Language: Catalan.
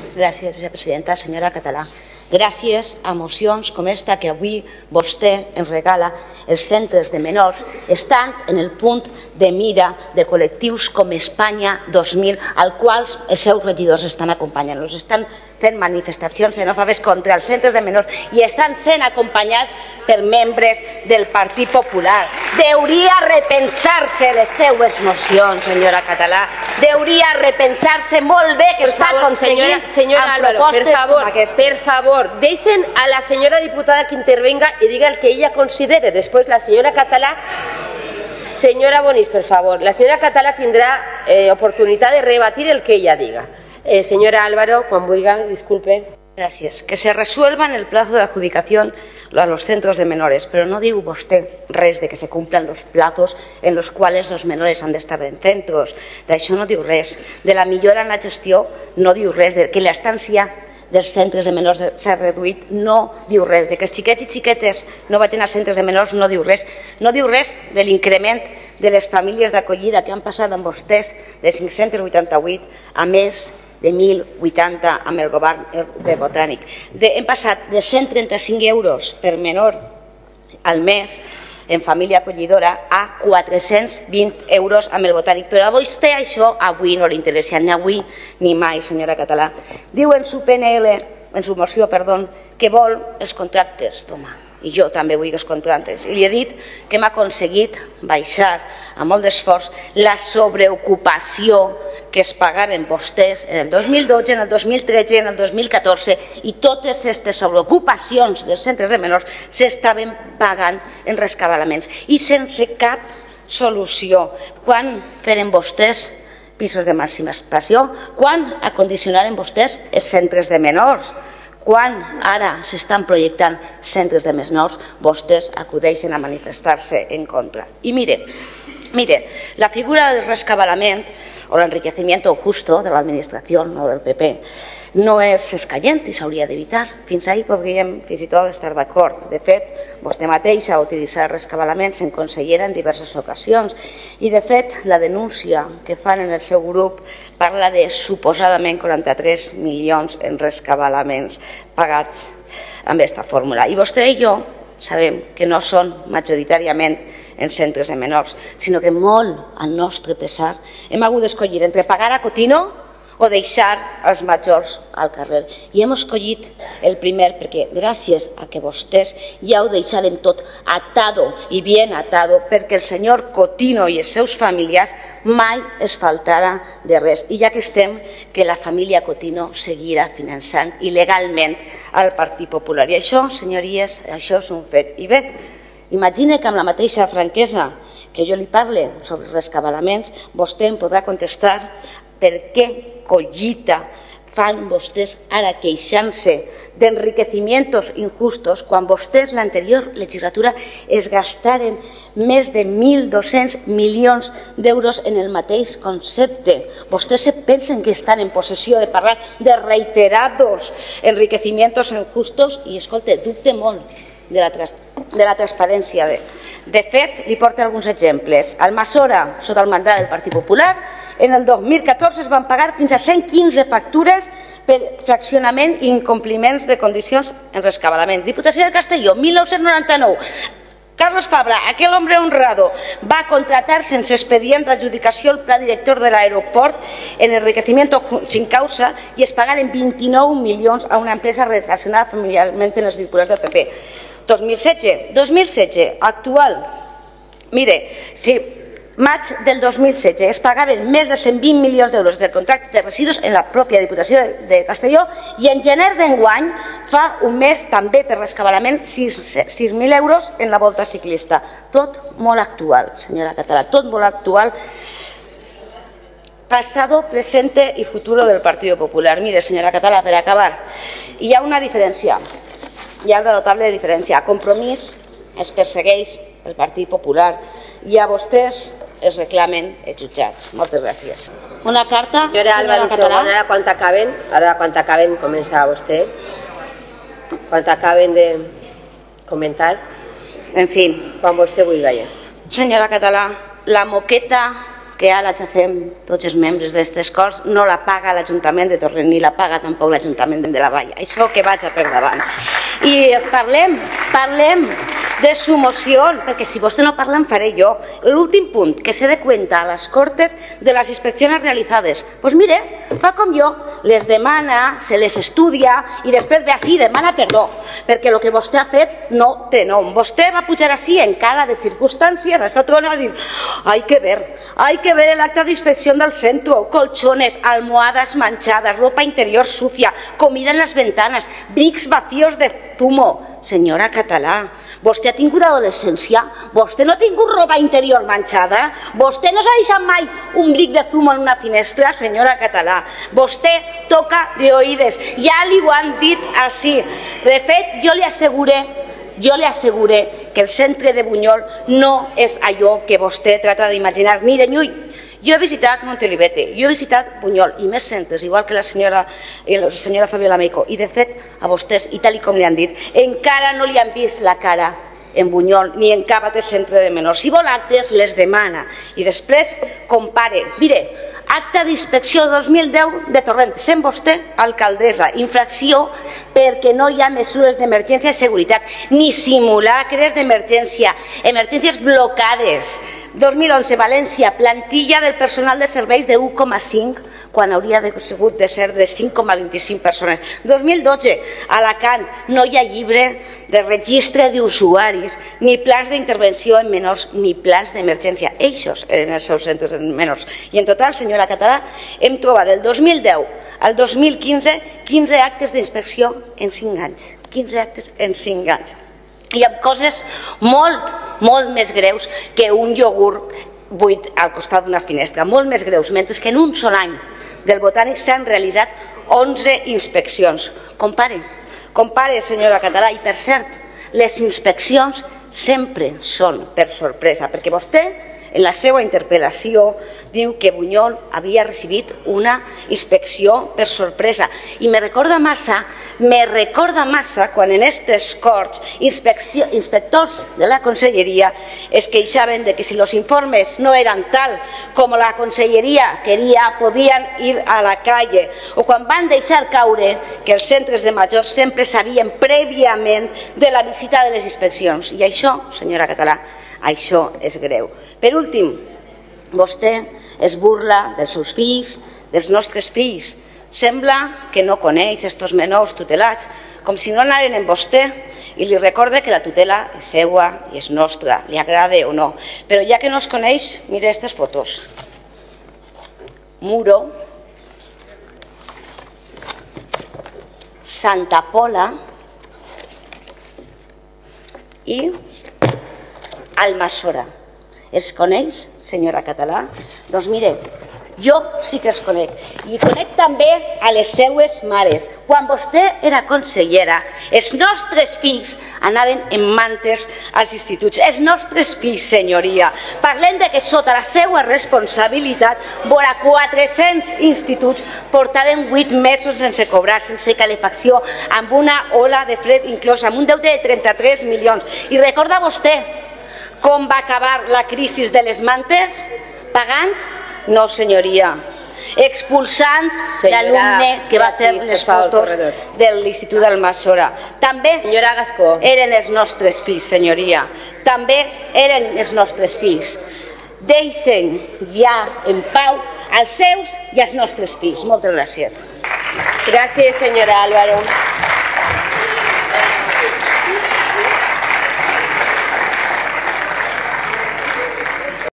Gràcies, vicepresidenta. Senyora Català, gràcies a mocions com esta que avui vostè ens regala, els centres de menors estan en el punt de mira de col·lectius com Espanya 2000, al qual els seus regidors estan acompanyant-los. Estan fent manifestacions xenòfobes contra els centres de menors i estan sent acompanyats per membres del Partit Popular. Deuria repensar-se les seues mocions, senyora Català. Deuria repensar-se molt bé que està aconseguint Senyora Álvaro, per favor, deixen a la senyora diputada que intervenga y diga el que ella considere. Después la señora Català, señora Bonis, por favor, la señora Català tendrá oportunidad de rebatir el que ella diga. Señora Álvaro, cuando diga, disculpe. Gracias. Que se resuelva en el plazo de adjudicación a los centros de menores, pero no diu vostè res de que se cumplan los plazos en los cuales los menores han d'estar en centros. D'això no diu res. De la millora en la gestió no diu res. De que l'estància dels centres de menors s'ha reduït no diu res. De que els xiquets i xiquetes no vagin als centres de menors no diu res. No diu res de l'increment de les famílies d'acollida que han passat amb vostès de 588 a més de 1.080 amb el govern de Botànic. Hem passat de 135 euros per menor al mes en família acollidora a 420 euros amb el Botànic. Però a vostè això avui no li interessa, ni avui ni mai, senyora Català. Diu en su PNL, en su moció, perdó, que vol els contractes. Toma, i jo també vull els contractes. I li he dit que hem aconseguit baixar amb molt d'esforç la sobreocupació que es pagaven vostès en el 2012, en el 2013, en el 2014, i totes aquestes sobreocupacions dels centres de menors s'estaven pagant en rescabalaments i sense cap solució. Quan feren vostès pisos de massificació? Quan acondicionaren vostès els centres de menors? Quan ara s'estan projectant centres de menors, vostès acudeixen a manifestar-se en contra. I mire, la figura del rescabalament o l'enriquecimiento justo de l'administració, no del PP, no és escaient i s'hauria d'evitar. Fins ahí podríem fins i tot estar d'acord. De fet, vostè mateixa ha utilitzat rescabalaments en consellera en diverses ocasions i, de fet, la denúncia que fan en el seu grup parla de suposadament 43 milions en rescabalaments pagats amb aquesta fórmula. I vostè i jo sabem que no són majoritàriament en centres de menors, sinó que molt al nostre pesar hem hagut d'escollir entre pagar a Cotino o deixar els majors al carrer. I hem escollit el primer perquè gràcies a que vostès ja ho deixaren tot atado i bien atado perquè el senyor Cotino i els seus familiars mai es faltara de res. I ja que estem, que la família Cotino seguirà finançant il·legalment al Partit Popular. I això, senyories, això és un fet. I bé, imagine que amb la mateixa franquesa que jo li parle sobre rescabalaments, vostè em podrà contestar per què collita fan vostès ara queixant-se d'enriquecimientos injustos quan vostès l'anterior legislatura es gastaren més de 1.200 milions d'euros en el mateix concepte. Vostès se pensen que estan en possessió de parlar de reiterados enriquecimientos injustos i, escolta, dubte molt de la transparència. De fet, li porto alguns exemples. Al Almassora, sota el mandat del Partit Popular, en el 2014 es van pagar fins a 115 factures per fraccionament i incompliments de condicions en rescabalaments. Diputació de Castelló, 1999. Carlos Fabra, aquel hombre honrado, va contratar sense expedient d'adjudicació el pla director de l'aeroport en enriquecimiento sin causa i es pagaren 29 milions a una empresa relacionada familiarment en els titulars del PP. 2016, actual. Mire, si maig del 2016 es pagaven més de 120 milions d'euros de contractes de residus en la pròpia Diputació de Castelló i en gener d'enguany, fa un mes també per rescabalament, 6.000 euros en la volta ciclista. Tot molt actual, senyora Català, tot molt actual. Pasado, presente y futuro del Partido Popular. Mire, senyora Català, per acabar, hi ha una diferència. Hi ha una notable diferència. A Compromís es persegueix el Partit Popular i a vostès es reclamen els jutjats. Moltes gràcies. Una carta, senyora Álvaro, ara quan acaben comença vostè. Quan acaben de comentar. En fi. Quan vostè vulgui. Senyora Català, la moqueta que ara la fem tots els membres d'aquestes escoles, no la paga l'Ajuntament de Torrent ni la paga tampoc l'Ajuntament de la Vall. Això que vaig a per davant. I parlem de su moción, perquè si vostè no parla en faré jo. L'últim punt, que se dé cuenta a les Cortes de les inspeccions realitzades. Doncs mire, fa com jo, les demana, se les estudia i després ve així, demana perdó, perquè el que vostè ha fet no té nom. Vostè va pujar així en cara de circumstàncies, està tornant a dir, hay que ver el acta de inspección del centro, colchones, almohadas manchadas, ropa interior sucia, comida en las ventanas, brics vacíos de zumo. Senyora Català, vostè ha tingut adolescència? Vostè no ha tingut roba interior manchada? Vostè no s'ha deixat mai un bric de zumo en una finestra, senyora Català? Vostè toca de oïdes, ja li ho han dit així. De fet, jo li asseguré que el centre de Bunyol no és allò que vostè trata d'imaginar ni de lluny. Jo he visitat Montelivete, jo he visitat Bunyol i més centres, igual que la senyora Fabiola Meico, i de fet a vostès, i tal com li han dit, encara no li han vist la cara en Bunyol ni en cap altre centre de menors. Si vol actes, les demana i després compare. Mire, acta d'inspecció 2010 de Torrent, sent vostè alcaldessa, infracció perquè no hi ha mesures d'emergència i seguretat, ni simulacres d'emergència, emergències blocades. 2011, València, plantilla del personal de serveis de 1,5 quan hauria sigut de ser de 5,25 persones. 2012, Alacant, no hi ha llibre de registre d'usuaris, ni plans d'intervenció en menors, ni plans d'emergència. Eixos eren els seus centres de menors. I en total, senyora Català, hem trobat del 2010 al 2015 15 actes d'inspecció en 5 anys. 15 actes en 5 anys. I amb coses molt més greus que un iogurt buit al costat d'una finestra, molt més greus, mentre que en un sol any del Botànic s'han realitzat 11 inspeccions. Compare, senyora Català, i per cert, les inspeccions sempre són per sorpresa, perquè vostè en la seva interpel·lació diu que Bunyol havia recibit una inspecció per sorpresa. I me recorda massa quan en aquestes corts inspectors de la conselleria es queixaven de que si els informes no eren tal com la conselleria queria, podien ir a la calle. O quan van deixar caure que els centres de majors sempre sabien prèviament de la visita de les inspeccions. I això, senyora Català, això és greu. Per últim, vostè es burla dels seus fills, dels nostres fills. Sembla que no coneix estos menors tutelats, com si no anaren amb vostè, i li recorde que la tutela és seua i és nostra, li agrade o no. Però ja que no es coneix, mira aquestes fotos. Muro, Santa Pola i Almassora. Els coneix, senyora Català? Doncs mire, jo sí que els conec. I conec també a les seues mares. Quan vostè era consellera, els nostres fills anaven en mantes als instituts. Els nostres fills, senyoria. Parlem de que sota la seva responsabilitat, vora 400 instituts portaven 8 mesos sense cobrar, sense calefacció, amb una ola de fred inclosa, amb un deute de 33 milions. I recorda vostè com va acabar la crisi de les mantes? Pagant? No, senyoria. Expulsant l'alumne que va fer les fotos de l'Institut d'Almassora. També eren els nostres fills, senyoria. També eren els nostres fills. Deixen ja en pau els seus i els nostres fills. Moltes gràcies. Gràcies, senyora Álvaro.